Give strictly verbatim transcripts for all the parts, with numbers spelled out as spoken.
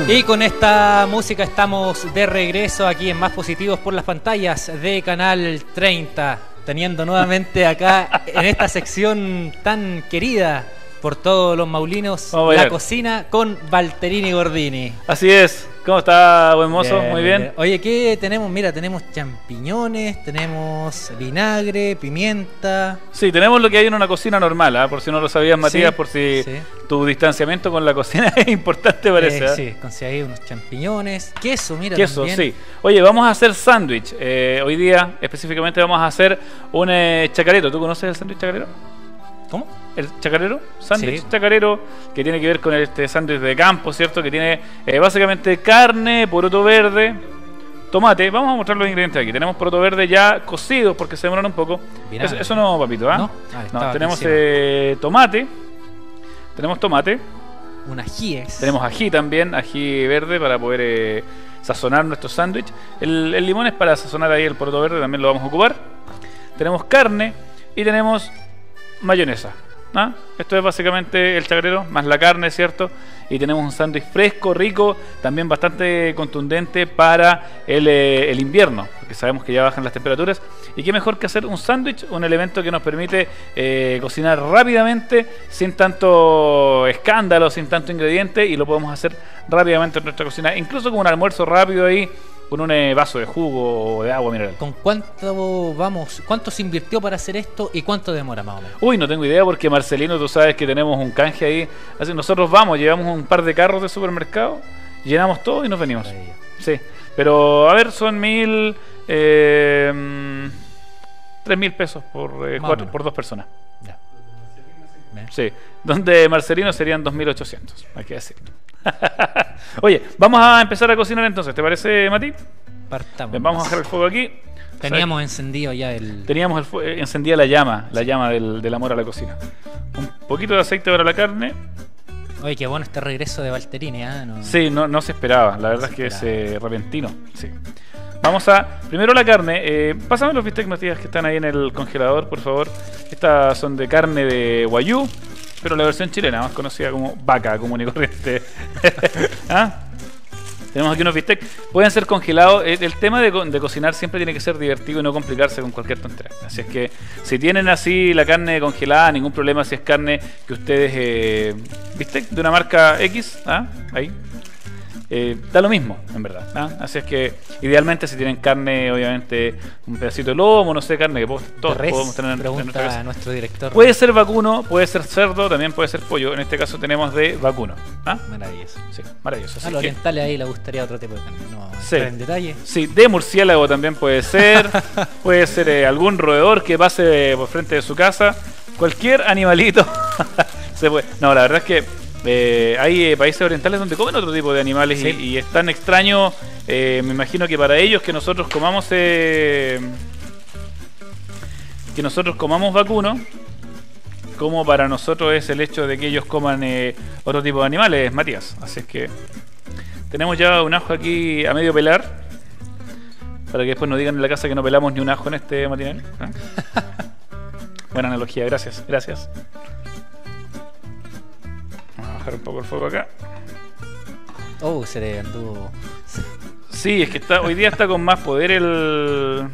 Y con esta música estamos de regreso aquí en Más Positivos por las pantallas de Canal treinta, teniendo nuevamente acá en esta sección tan querida por todos los maulinos, la cocina con Valterini Gordini. Así es. ¿Cómo está, buen mozo? Bien, muy bien. bien. Oye, ¿qué tenemos? Mira, tenemos champiñones, tenemos vinagre, pimienta. Sí, tenemos lo que hay en una cocina normal, ¿eh? Por si no lo sabías, Matías, sí, por si sí. Tu distanciamiento con la cocina es importante, parece. Eh, sí, conseguí unos champiñones, queso, mira. Queso, también. Sí. Oye, vamos a hacer sándwich. Eh, hoy día, específicamente, vamos a hacer un eh, chacarero. ¿Tú conoces el sándwich chacarero? ¿Cómo? El chacarero, sándwich sí. chacarero, que tiene que ver con este sándwich de campo, ¿cierto? Que tiene eh, básicamente carne, poroto verde, tomate. Vamos a mostrar los ingredientes aquí. Tenemos poroto verde ya cocidos porque se demoran un poco. Eso, eso no, papito, ¿ah? ¿eh? No, no tenemos eh, tomate. Tenemos tomate. Un ají es. Tenemos ají también, ají verde para poder eh, sazonar nuestro sándwich. El, el limón es para sazonar ahí el poroto verde, también lo vamos a ocupar. Tenemos carne y tenemos mayonesa. ¿Ah? Esto es básicamente el chacarero más la carne, ¿cierto? Y tenemos un sándwich fresco, rico, también bastante contundente para el, eh, el invierno, porque sabemos que ya bajan las temperaturas. Y qué mejor que hacer un sándwich, un elemento que nos permite eh, cocinar rápidamente, sin tanto escándalo, sin tanto ingrediente, y lo podemos hacer rápidamente en nuestra cocina, incluso con un almuerzo rápido ahí, con un eh, vaso de jugo o de agua mineral. ¿Con cuánto vamos? ¿Cuánto se invirtió para hacer esto y cuánto demora más o menos? Uy, no tengo idea porque Marcelino, tú sabes que tenemos un canje ahí. Así nosotros vamos, llevamos un par de carros de supermercado, llenamos todo y nos venimos. Sí, pero a ver, son mil, eh, tres mil pesos por eh, cuatro, por dos personas. Ya. Sí, donde Marcelino serían dos mil ochocientos, hay que decirlo. Oye, vamos a empezar a cocinar entonces, ¿te parece, Mati? Partamos. Bien, vamos a dejar el fuego aquí. Teníamos encendido ya el... Teníamos el fuego, encendida la llama, la llama del, del amor a la cocina. Un poquito de aceite para la carne. Oye, qué bueno este regreso de Valterini, ¿eh? No... Sí, no, no se esperaba, la verdad no es que esperaba. Es eh, repentino. Sí. Vamos a, primero la carne, eh, pásame los bistecs, Matías, que están ahí en el congelador, por favor. Estas son de carne de guayú, pero la versión chilena, más conocida como vaca común y corriente. ¿Ah? Tenemos aquí unos bistecs. Pueden ser congelados. El tema de, de cocinar siempre tiene que ser divertido y no complicarse con cualquier tontería. Así es que si tienen así la carne congelada, ningún problema si es carne que ustedes... Eh, bistec de una marca X, ¿ah? Ahí. Eh, da lo mismo, en verdad, ¿ah? Así es que idealmente si tienen carne, obviamente un pedacito de lomo, no sé, carne que todos podemos tener en, pregunta en nuestra casa. A nuestro director. Puede ser vacuno, puede ser cerdo, también puede ser pollo. En este caso tenemos de vacuno. ¿Ah? Maravilloso. Sí, maravilloso. A los orientales ahí le gustaría otro tipo de carne, no sí. En detalle. Sí, de murciélago también puede ser. Puede ser eh, algún roedor que pase por frente de su casa. Cualquier animalito se puede. No, la verdad es que Eh, hay eh, países orientales donde comen otro tipo de animales sí. y, y es tan extraño, eh, me imagino que para ellos que nosotros comamos eh, que nosotros comamos vacuno, como para nosotros es el hecho de que ellos coman eh, otro tipo de animales, Matías. Así es que tenemos ya un ajo aquí a medio pelar, para que después no digan en la casa que no pelamos ni un ajo en este matinal, ¿eh? Buena analogía, gracias, gracias. Un poco el fuego acá. Oh, se le anduvo. Sí, es que está, hoy día está con más poder el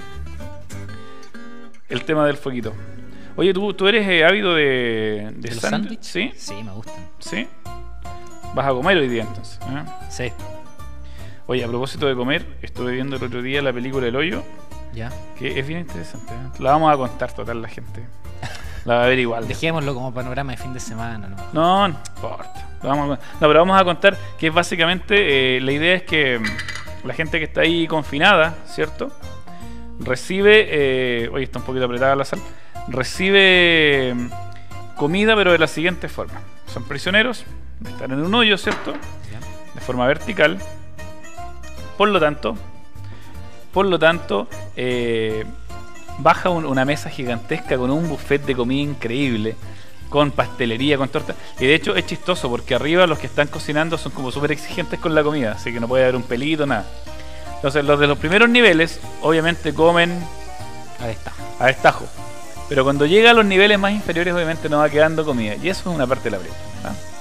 el tema del fueguito. Oye, ¿tú, tú eres eh, ávido de, de, ¿De sándwich? ¿Sí? Sí, me gustan. ¿Sí? ¿Vas a comer hoy día entonces? ¿Eh? Sí. Oye, a propósito de comer, estuve viendo el otro día la película El Hoyo. Ya. Que es bien interesante, ¿eh? La vamos a contar total la gente. La va a ver igual. Dejémoslo como panorama de fin de semana, ¿no? No, no importa. Vamos a, no, pero vamos a contar que es básicamente, eh, la idea es que la gente que está ahí confinada, ¿cierto? Recibe, eh, oye, está un poquito apretada la sal, recibe comida, pero de la siguiente forma. Son prisioneros, están en un hoyo, ¿cierto? De forma vertical. Por lo tanto, por lo tanto, eh, baja un, una mesa gigantesca con un buffet de comida increíble, con pastelería, con torta. Y de hecho es chistoso porque arriba los que están cocinando son como súper exigentes con la comida, así que no puede haber un pelito, nada. Entonces los de los primeros niveles obviamente comen a destajo. a destajo. Pero cuando llega a los niveles más inferiores obviamente no va quedando comida. Y eso es una parte de la película, ¿ah?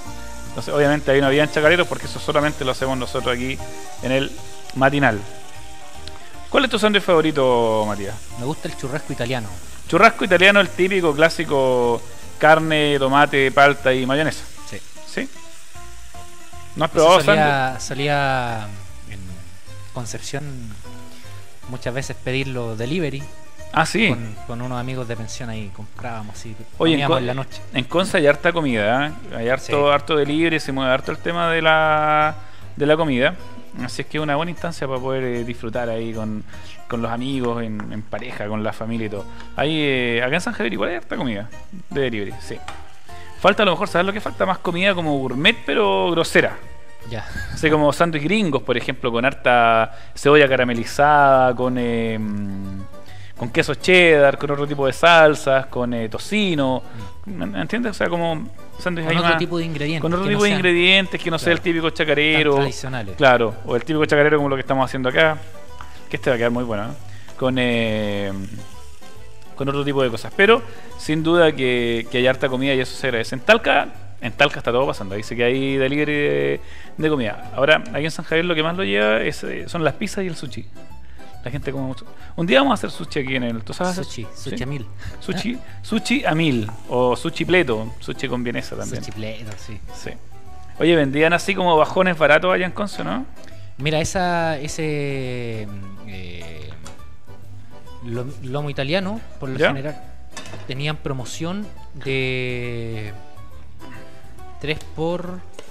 Entonces, obviamente ahí no habían chacareros porque eso solamente lo hacemos nosotros aquí en el matinal. ¿Cuál es tu sándwich favorito, Matías? Me gusta el churrasco italiano. Churrasco italiano, el típico clásico carne, tomate, palta y mayonesa. Sí. ¿Sí? ¿No has probado Eso solía, sándwich? solía en Concepción muchas veces pedirlo delivery. Ah, sí. Con, con unos amigos de pensión ahí comprábamos así, Oye, en, comíamos Con- en la noche. en Conce hay harta comida, ¿eh? Hay harto, Sí. harto delivery, se mueve harto el tema de la, de la comida. Así es que es una buena instancia para poder eh, disfrutar ahí con, con los amigos, en, en pareja, con la familia y todo. Ahí, eh, acá en San Javier igual hay harta comida de delivery, sí. Falta a lo mejor, ¿sabes lo que falta? Más comida como gourmet, pero grosera. Ya. Así como sándwich gringos, por ejemplo, con harta cebolla caramelizada, con eh, con queso cheddar, con otro tipo de salsas, con eh, tocino. ¿Me entiendes? O sea, como sándwich Con ahí otro más- tipo de ingredientes. con otro que tipo no de sean ingredientes que no sea el claro, típico tan chacarero. tradicionales. Claro, o el típico chacarero como lo que estamos haciendo acá. Que este va a quedar muy bueno, ¿eh? Con, eh, con otro tipo de cosas. Pero sin duda que, que hay harta comida y eso se agradece. En Talca, en Talca está todo pasando. Dice que hay delivery de, de comida. Ahora, aquí en San Javier lo que más lo lleva es, eh, son las pizzas y el sushi. La gente come mucho. Un día vamos a hacer sushi aquí en el. ¿Tú sabes hacer Sushi, ¿Sí? sushi a mil. Sushi, sushi a mil. O sushi pleto. Sushi con vienesa también. Sushi pleto, sí. Sí. Oye, vendían así como bajones baratos allá en Conce, ¿no? Mira, esa, ese eh, lo- lomo italiano, por lo ¿Ya? general, tenían promoción de tres por...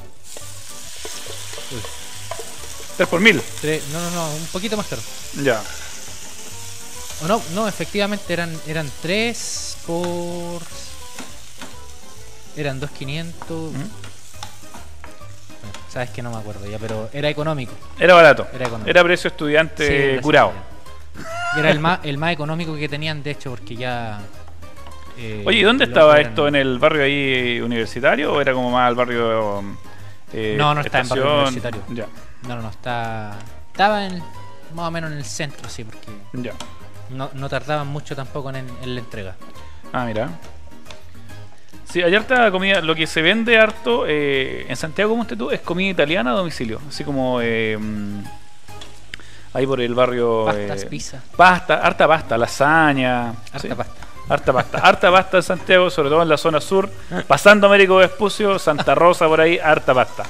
Uy, tres por mil. tres- no, no, no, un poquito más caro. Ya. O no, no, efectivamente eran eran tres por... Eran dos mil quinientos. ¿Mm? Bueno, sabes que no me acuerdo ya, pero era económico. Era barato. Era económico. Era precio estudiante Sí, era curado. así. Y era el más, el más económico que tenían, de hecho, porque ya... eh, Oye, ¿y dónde los estaba eran- esto? ¿En el barrio ahí universitario o era como más al barrio... eh, No, no está en barrio estación? universitario. Ya, No, no, no, está... Estaba en, más o menos en el centro, sí, porque ya. no, no tardaban mucho tampoco en, en la entrega. Ah, mira. Sí, hay harta comida. Lo que se vende harto eh, en Santiago, como usted tú, es comida italiana a domicilio. Así como eh, mm, ahí por el barrio. Pastas, eh, pizza, Pasta, harta pasta, lasaña. harta sí, pasta. Harta pasta. Harta pasta en Santiago, sobre todo en la zona sur. Pasando Américo Vespucio, Santa Rosa, por ahí, harta pasta.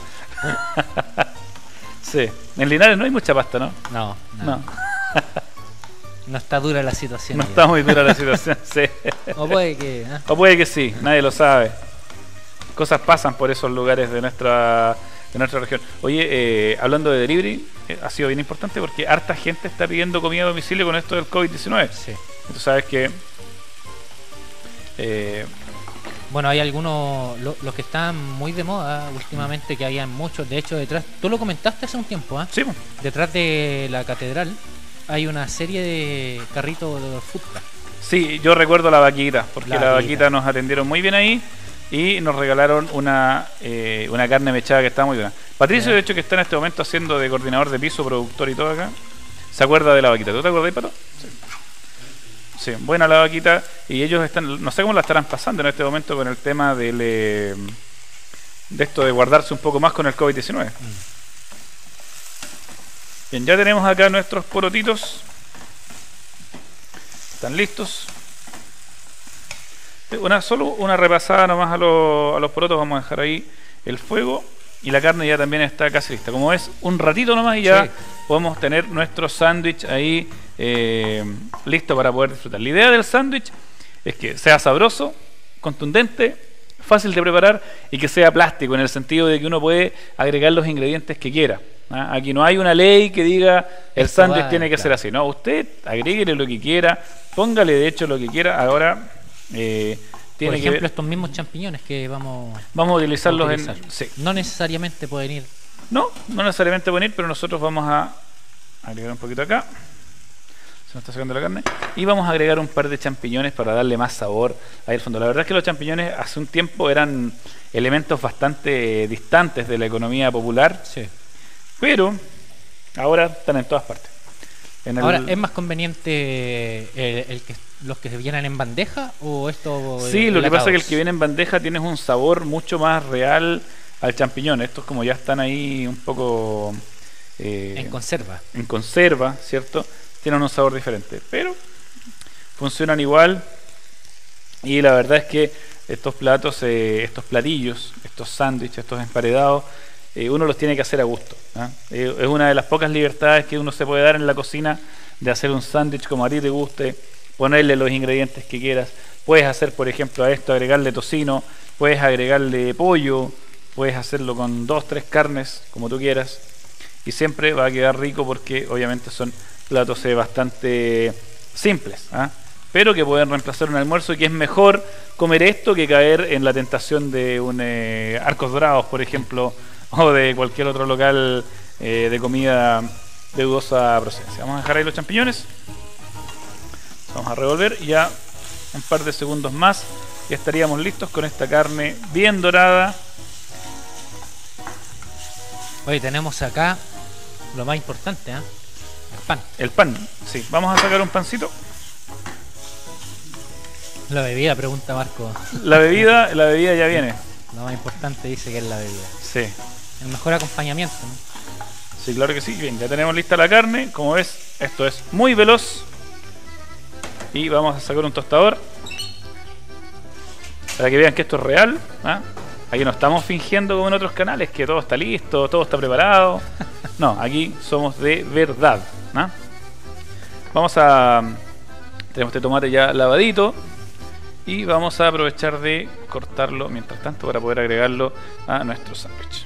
Sí. En Linares no hay mucha pasta, ¿no? No, no, No. no está dura la situación. No ya. está muy dura la situación, sí. O puede que... ¿eh? O puede que sí, nadie lo sabe. Cosas pasan por esos lugares de nuestra de nuestra región. Oye, eh, hablando de delivery, eh, ha sido bien importante porque harta gente está pidiendo comida a domicilio con esto del COVID diecinueve. Sí. Tú sabes que... eh, Bueno, hay algunos, lo- los que están muy de moda últimamente, que habían muchos, de hecho, detrás, tú lo comentaste hace un tiempo, ¿ah? sí, po. Detrás de la catedral hay una serie de carritos de food truck. Sí, yo recuerdo la vaquita, porque La la, vaquita. vaquita nos atendieron muy bien ahí y nos regalaron una, eh, una carne mechada que está muy buena. Patricio, Ya. de hecho, que está en este momento haciendo de coordinador de piso, productor y todo acá, se acuerda de la vaquita. ¿Tú te acuerdas, Pato? Sí. Sí, buena la vaquita. Y ellos están, no sé cómo la estarán pasando en este momento con el tema del, eh, de esto de guardarse un poco más con el COVID diecinueve. Bien, ya tenemos acá nuestros porotitos. ¿Están listos? Una, solo una repasada nomás a, los- a los porotos. Vamos a dejar ahí el fuego. Y la carne ya también está casi lista. Como es un ratito nomás y ya Sí. podemos tener nuestro sándwich ahí eh, listo para poder disfrutar. La idea del sándwich es que sea sabroso, contundente, fácil de preparar y que sea plástico en el sentido de que uno puede agregar los ingredientes que quiera. ¿ah? Aquí no hay una ley que diga el Esto sándwich va, tiene que claro. ser así. No, usted agréguele lo que quiera, póngale de hecho lo que quiera. Ahora eh, tiene Por ejemplo, que ver- estos mismos champiñones que vamos vamos a utilizarlos a en... utilizar. Sí. No necesariamente pueden ir. No, no necesariamente venir, pero nosotros vamos a agregar un poquito acá. Se nos está sacando la carne. Y vamos a agregar un par de champiñones para darle más sabor ahí al fondo. La verdad es que los champiñones hace un tiempo eran elementos bastante distantes de la economía popular, Sí. pero ahora están en todas partes. En el- Ahora, ¿es más conveniente el, el que los que vienen en bandeja o esto? Sí, lo que pasa es que el enlatados? que viene en bandeja tienes un sabor mucho más real al champiñón. Estos como ya están ahí un poco eh, en conserva. En conserva, ¿cierto? Tienen un sabor diferente, pero funcionan igual. Y la verdad es que estos platos, eh, estos platillos, estos sándwiches, estos emparedados, eh, uno los tiene que hacer a gusto, ¿eh? Eh, es una de las pocas libertades que uno se puede dar en la cocina, de hacer un sándwich como a ti te guste, ponerle los ingredientes que quieras. Puedes hacer, por ejemplo, a esto agregarle tocino, puedes agregarle pollo, puedes hacerlo con dos, tres carnes, como tú quieras, y siempre va a quedar rico porque obviamente son platos eh, bastante simples, ¿eh? Pero que pueden reemplazar un almuerzo, y que es mejor comer esto que caer en la tentación de un eh, Arcos Dorados, por ejemplo, o de cualquier otro local eh, de comida de dudosa procedencia. Vamos a dejar ahí los champiñones, vamos a revolver y ya un par de segundos más ya estaríamos listos con esta carne bien dorada. Hoy tenemos acá lo más importante, ¿eh? El pan. El pan, sí. Vamos a sacar un pancito. La bebida, pregunta Marco. La bebida, la bebida ya viene. Lo más importante dice que es la bebida. Sí. El mejor acompañamiento, ¿no? Sí, claro que sí. Bien, ya tenemos lista la carne. Como ves, esto es muy veloz. Y vamos a sacar un tostador para que vean que esto es real, ¿eh? Aquí no estamos fingiendo como en otros canales que todo está listo, todo está preparado. No, aquí somos de verdad, ¿no? Vamos a... Tenemos este tomate ya lavadito y vamos a aprovechar de cortarlo mientras tanto para poder agregarlo a nuestro sándwich.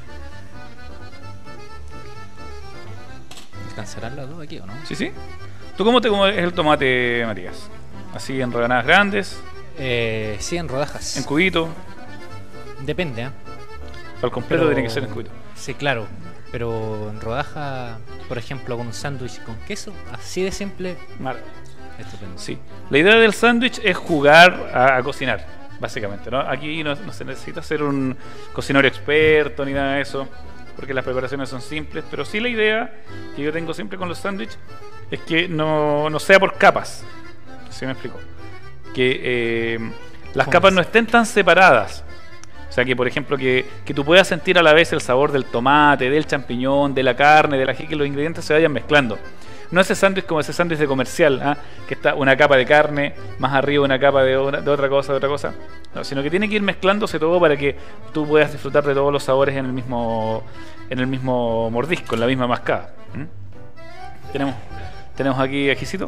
¿Alcanzarán los dos aquí o no? Sí, sí. ¿Tú cómo te comes el tomate, Matías? ¿Así en rebanadas grandes? Eh, sí, en rodajas. ¿En cubito? Depende, ¿eh? Al completo Pero... tiene que ser en cubito. Sí, claro. Pero en rodaja, por ejemplo, con un sándwich con queso, así de simple, Mar estupendo. Sí. La idea del sándwich es jugar a, a cocinar, básicamente, ¿no? Aquí no, no se necesita ser un cocinero experto ni nada de eso, porque las preparaciones son simples, pero sí la idea que yo tengo siempre con los sándwiches es que no, no sea por capas. ¿Sí me explico? Que eh, las capas no estén tan separadas. O sea, que por ejemplo que, que tú puedas sentir a la vez el sabor del tomate, del champiñón, de la carne, del ají, que los ingredientes se vayan mezclando. No ese sándwich como ese sándwich de comercial, ¿eh? Que está una capa de carne, más arriba una capa de, una, de otra cosa, de otra cosa. No, sino que tiene que ir mezclándose todo para que tú puedas disfrutar de todos los sabores en el mismo, en el mismo mordisco, en la misma mascada. ¿Mm? Tenemos, tenemos aquí ajicito.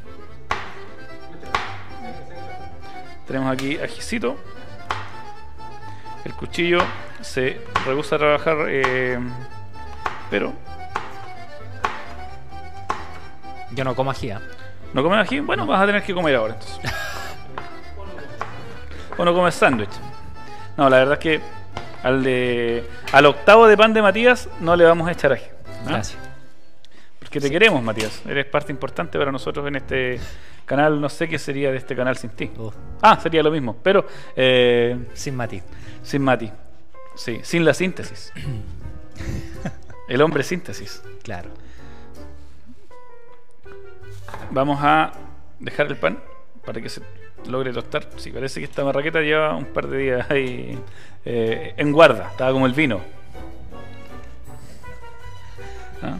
Tenemos aquí ajicito. El cuchillo se rehúsa a trabajar, eh, pero... Yo no como ají, ¿eh? ¿No comes ají? Bueno, no. Vas a tener que comer ahora entonces. O no comes sándwich. No, la verdad es que al de al octavo de pan de Matías no le vamos a echar ají, ¿no? Gracias. Porque te sí. queremos, Matías. Eres parte importante para nosotros en este canal. No sé qué sería de este canal sin ti. Uh. Ah, sería lo mismo, pero... Eh, sin Mati. Sin Mati. Sí, sin la síntesis. El hombre síntesis. Claro. Vamos a dejar el pan para que se logre tostar. Sí, parece que esta marraqueta lleva un par de días ahí eh, en guarda. Estaba como el vino. ¿Ah?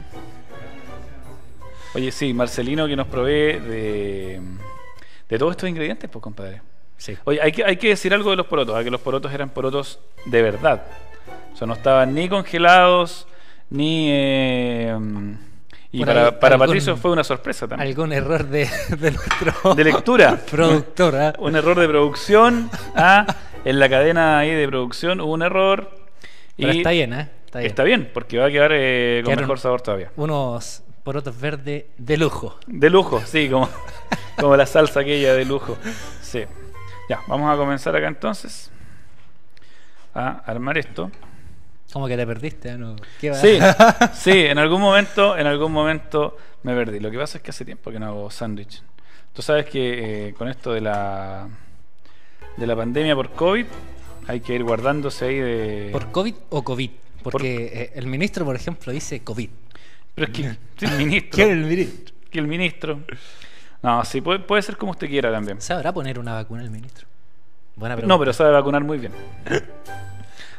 Oye, sí, Marcelino que nos provee de, de todos estos ingredientes, pues, compadre. Sí. Oye, hay que, hay que decir algo de los porotos, ¿eh? Que los porotos eran porotos de verdad. O sea, no estaban ni congelados, ni... Eh, y por para, ahí, para algún, Patricio fue una sorpresa también. Algún error de, de nuestro... De lectura. Productor, ¿eh? Un error de producción. ¿Ah? En la cadena ahí de producción hubo un error. Pero y está bien, ¿eh? Está bien. Está bien, porque va a quedar eh, con mejor sabor todavía. Unos porotos verdes de lujo. De lujo, sí, como, como la salsa aquella de lujo. Sí. Ya, vamos a comenzar acá entonces a armar esto. Como que te perdiste, ¿no? ¿Qué va? Sí, sí, en algún momento, en algún momento me perdí. Lo que pasa es que hace tiempo que no hago sándwich. Tú sabes que eh, con esto de la de la pandemia por COVID hay que ir guardándose ahí de... ¿Por COVID o COVID? Porque por... eh, el ministro, por ejemplo, dice COVID. Pero es que el ministro... ¿Quién es el ministro? Que el ministro... No, sí, puede, puede ser como usted quiera también. ¿Sabrá poner una vacuna el ministro? Buena pregunta. No, pero sabe vacunar muy bien.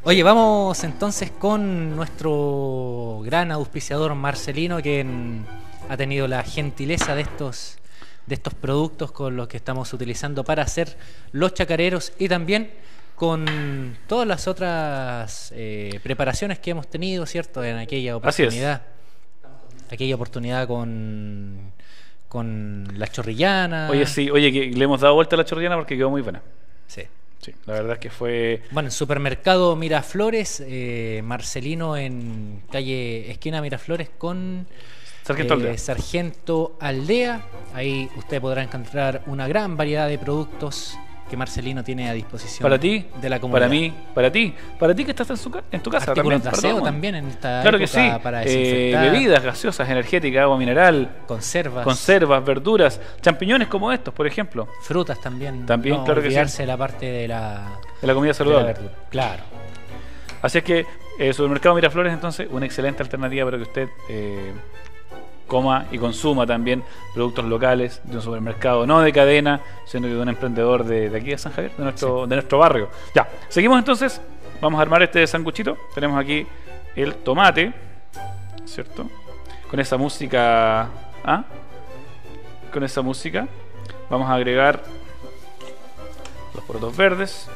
Oye, vamos entonces con nuestro gran auspiciador Marcelino, quien ha tenido la gentileza de estos, de estos productos con los que estamos utilizando para hacer los chacareros y también con todas las otras eh, preparaciones que hemos tenido, ¿cierto? En aquella oportunidad. Aquella oportunidad con, con la chorrillana. Oye, sí, oye, que le hemos dado vuelta a la chorrillana porque quedó muy buena. Sí. Sí, la verdad es que fue... Bueno, en Supermercado Miraflores, eh, Marcelino en calle esquina Miraflores con Sargento eh, Aldea. Sargento Aldea. Ahí usted podrá encontrar una gran variedad de productos que Marcelino tiene a disposición Para ti, de la comunidad. para mí, para ti, para ti que estás en, su, ca- en tu casa Artículos también. de para todo el aseo mundo. también en esta Claro que época sí. para Eh, desinfectar, bebidas gaseosas, energéticas, agua mineral, conservas, conservas, verduras, champiñones como estos, por ejemplo, frutas también. También, no claro que sí. olvidarse de la parte de la, de la comida de la saludable. verdura. Claro. Así es que eh, Supermercado Miraflores, entonces, una excelente alternativa para que usted eh, coma y consuma también productos locales de un supermercado, no de cadena, sino que de un emprendedor de, de aquí de San Javier, de nuestro, Sí. de nuestro barrio. Ya, seguimos entonces, vamos a armar este sanguchito. Tenemos aquí el tomate, ¿cierto? Con esa música, ¿ah? Con esa música vamos a agregar los porotos verdes.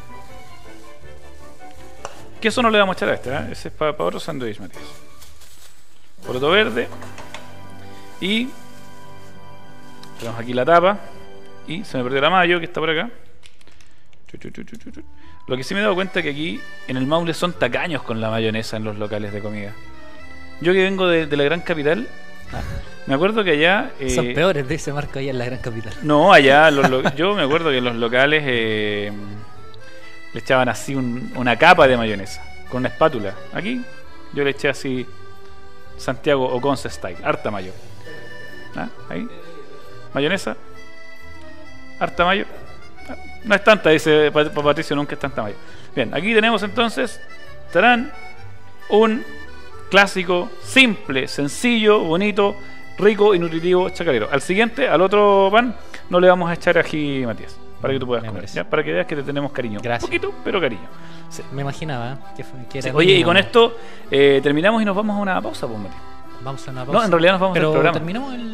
Que eso no le vamos a echar a este, ¿eh? Ese es para, para otro sándwich, Matías. Poroto verde. Y tenemos aquí la tapa. Y se me perdió la mayo que está por acá. Chu, chu, chu, chu, chu, chu. Lo que sí me he dado cuenta es que aquí en el Maule son tacaños con la mayonesa en los locales de comida. Yo que vengo de, de la gran capital, Ah, me acuerdo que allá... eh, son peores de ese marco allá en la gran capital. No, allá los lo- yo me acuerdo que en los locales eh, le echaban así un- una capa de mayonesa con una espátula. Aquí yo le eché así Santiago o Conce Style, harta mayo. ¿Ah? Ahí, mayonesa, harta mayo. Ah, no es tanta, dice Pa- Pa- Patricio, nunca es tanta mayo. Bien, aquí tenemos entonces, estarán un clásico, simple, sencillo, bonito, rico y nutritivo chacarero. Al siguiente, al otro pan, no le vamos a echar ají, Matías, para que tú puedas Me comer, parece. ¿ya? Para que veas que te tenemos cariño. Gracias. Un poquito, pero cariño. Sí. Me imaginaba ¿eh? que, fue- que era Sí, oye, y mínimo. con esto eh, terminamos y nos vamos a una pausa, pues, Matías. Vamos a una pausa. No, en realidad nos vamos Pero del programa. terminamos el...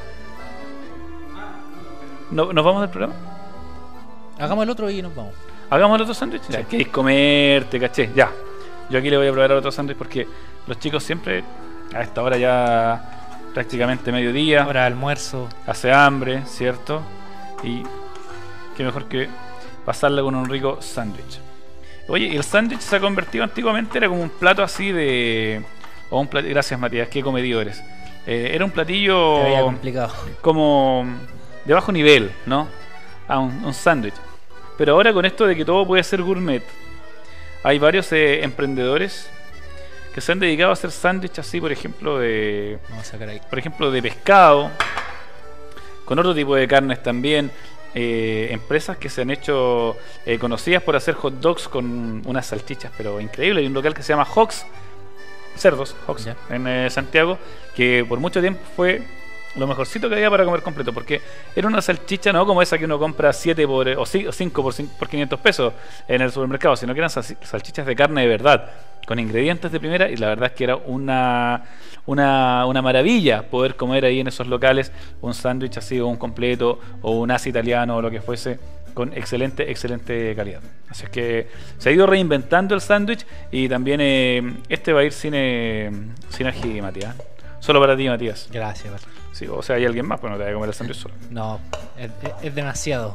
¿No, ¿Nos vamos del programa? Hagamos el otro y nos vamos. Hagamos el otro sándwich. Ya, queréis comerte, caché. Ya. Yo aquí le voy a probar otro sándwich porque los chicos siempre, a esta hora ya prácticamente mediodía, Ahora almuerzo. hace hambre, ¿cierto? Y qué mejor que pasarla con un rico sándwich. Oye, y el sándwich se ha convertido antiguamente, era como un plato así de... O un platillo, gracias Matías, qué comedido eres. Eh, era un Te veía platillo complicado. como de bajo nivel, ¿no? A un, un sándwich. Pero ahora con esto de que todo puede ser gourmet, hay varios eh, emprendedores que se han dedicado a hacer sándwiches así, por ejemplo, de Vamos a sacar ahí. por ejemplo, de pescado, con otro tipo de carnes también. Eh, empresas que se han hecho eh, conocidas por hacer hot dogs con unas salchichas, pero increíble. Hay un local que se llama Hogs, Cerdos, Hogs, Ya. en eh, Santiago, que por mucho tiempo fue lo mejorcito que había para comer completo, porque era una salchicha no como esa que uno compra siete por, o cinco por, por quinientos pesos en el supermercado, sino que eran sal- salchichas de carne de verdad, con ingredientes de primera, y la verdad es que era una, una, una maravilla poder comer ahí en esos locales un sándwich así, o un completo, o un as italiano, o lo que fuese, con excelente, excelente calidad. Así es que se ha ido reinventando el sándwich, y también eh, este va a ir sin, eh, sin ají, Matías. Solo para ti, Matías. Gracias, Bar. Sí, o sea, hay alguien más, pero no te voy a comer el sándwich solo. No, es, es- es demasiado.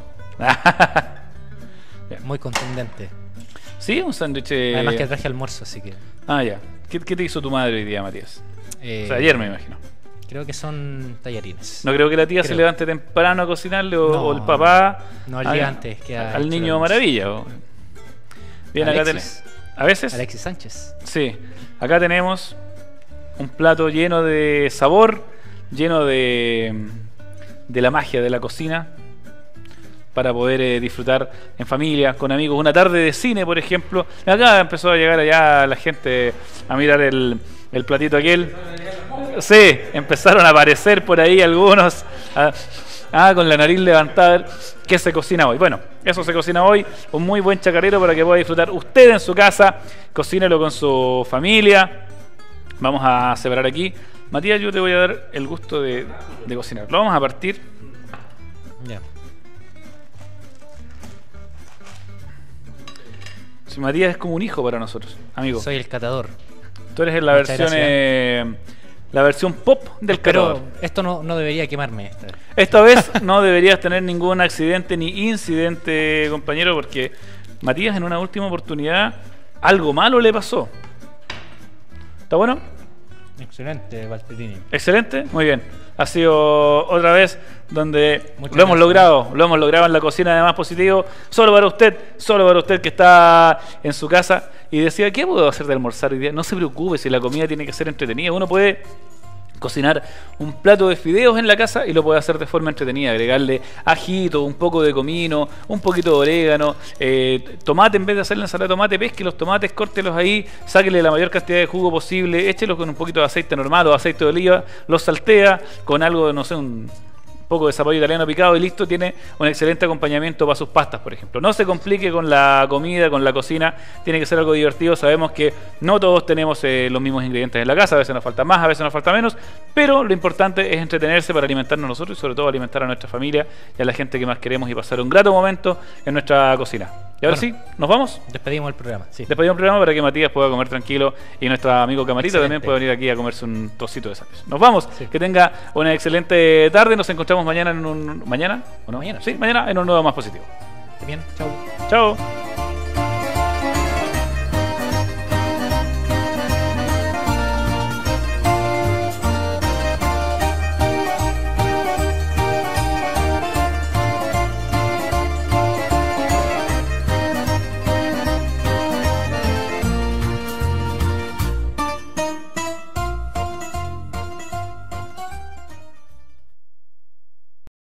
Bien. Muy contundente. Sí, un sándwich. eh, Además que traje almuerzo, así que... Ah, ya. ¿Qué, qué te hizo tu madre hoy día, Matías? eh, O sea, ayer me imagino. Creo que son tallarines. No creo que la tía se creo. levante temprano a cocinarle, o, No, o el papá. no, el al- día antes que ha Al hecho niño el almuerzo. maravilla. o- Bien, acá Alexis. tenemos. A veces. Alexis Sánchez. Sí, acá tenemos un plato lleno de sabor, lleno de, de la magia de la cocina, para poder eh, disfrutar en familia, con amigos, una tarde de cine, por ejemplo. Acá empezó a llegar allá la gente a mirar el, el platito aquel. Sí, empezaron a aparecer por ahí algunos. Ah, ah, con la nariz levantada, a ver qué se cocina hoy. Bueno, eso se cocina hoy, un muy buen chacarero para que pueda disfrutar usted en su casa, cocínelo con su familia. Vamos a separar aquí. Matías, yo te voy a dar el gusto de, de cocinar. Lo vamos a partir. Ya. Si Matías es como un hijo para nosotros, amigo. Soy el catador. Tú eres en la Muchas versión eh, la versión pop del Pero catador. esto no, no debería quemarme. Esta vez no deberías tener ningún accidente ni incidente, compañero, porque Matías en una última oportunidad algo malo le pasó. ¿Está bueno? Excelente, Valterini. Excelente, muy bien. Ha sido otra vez donde Muchas lo hemos gracias. logrado, lo hemos logrado en la cocina de Más Positivo, solo para usted, solo para usted que está en su casa y decía, ¿qué puedo hacer de almorzar hoy día? No se preocupe, si la comida tiene que ser entretenida, uno puede cocinar un plato de fideos en la casa y lo puede hacer de forma entretenida, agregarle ajito, un poco de comino, un poquito de orégano, eh, tomate, en vez de hacer la ensalada de tomate, pesque los tomates, córtelos ahí, sáquele la mayor cantidad de jugo posible, échelos con un poquito de aceite normal o aceite de oliva, los saltea con algo de, no sé, un poco de zapallo italiano picado y listo, tiene un excelente acompañamiento para sus pastas, por ejemplo. No se complique con la comida, con la cocina, tiene que ser algo divertido. Sabemos que no todos tenemos eh, los mismos ingredientes en la casa, a veces nos falta más, a veces nos falta menos, pero lo importante es entretenerse para alimentarnos nosotros y sobre todo alimentar a nuestra familia y a la gente que más queremos y pasar un grato momento en nuestra cocina. Y ahora Bueno, sí, ¿nos vamos? Despedimos el programa. Sí. Despedimos el programa para que Matías pueda comer tranquilo y nuestro amigo Camarita Excelente. también pueda venir aquí a comerse un trocito de sapes. Nos vamos, Sí. que tenga una excelente tarde, nos encontramos mañana en un... ¿Mañana? ¿O no? Mañana. Sí, mañana en un nuevo Más Positivo. Bien, chao. Chao.